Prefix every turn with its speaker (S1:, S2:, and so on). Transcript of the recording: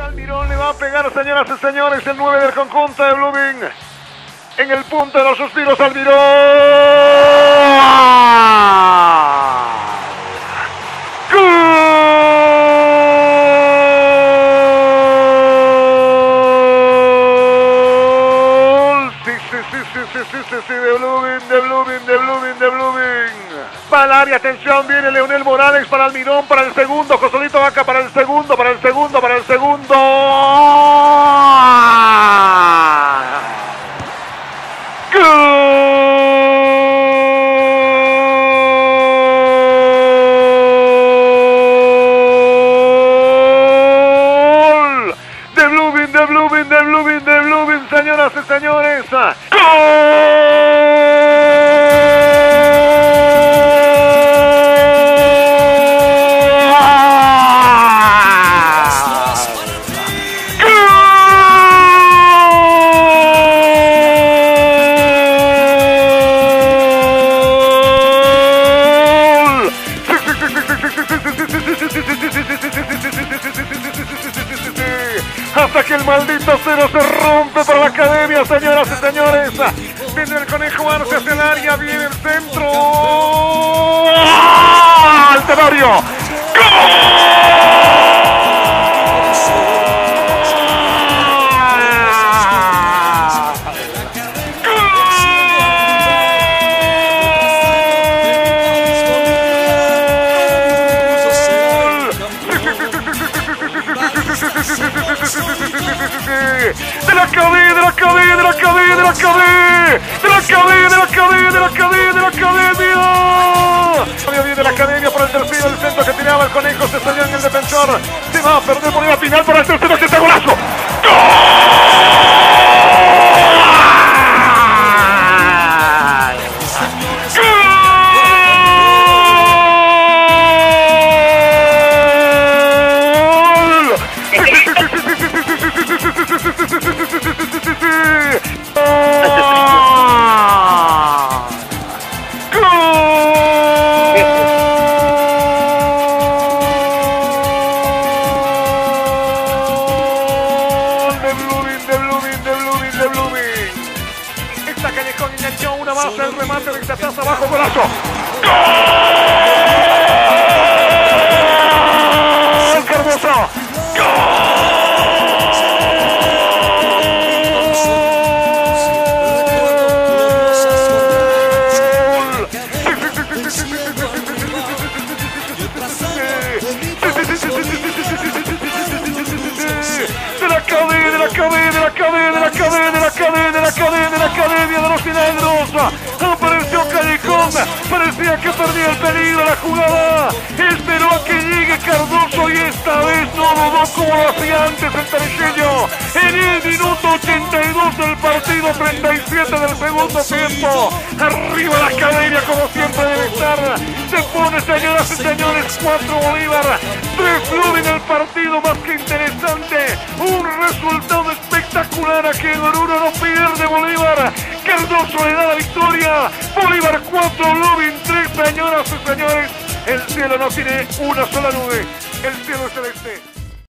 S1: Almirón le va a pegar, señoras y señores, el 9 del conjunto de Blooming. En el punto de los suspiros, Almirón. ¡Gol! Sí, de Blooming. Para el área, atención, viene Leonel Morales para Almirón, para el segundo, Joselito Vaca para el segundo. ¡Gol! De Blooming, señoras y señores. ¡Gol! Hasta que el maldito cero se rompe para la academia, señoras y señores. Viene el Conejo Arce hacia el área, viene el centro. ¡Al Tenorio! De la academia por el tercero, el centro que tiraba el Conejo, se salió en el defensor, se va a perder por la final para el tercero, que está golazo. De Blooming. Esta Callejón enganchó una más, el remate de Taza abajo, golazo. ¡Gol! ¡Cardoso! De la academia de los Milagros. Apareció Callejón, parecía que perdía el peligro la jugada, esperó a que llegue Cardoso y esta vez no dudó como lo hacía antes el tarijeño. En el minuto 82 del partido, 37 del segundo tiempo, arriba la academia como siempre debe estar. Se pone, señoras y señores, 4 Bolívar, 3 Blooming, el partido más que interesante, un resultado espectacular. Aquí en Oruro no pierde Bolívar, Cardoso le da la victoria. Bolívar 4, Blooming 3, señoras y señores. El cielo no tiene una sola nube, el cielo es celeste.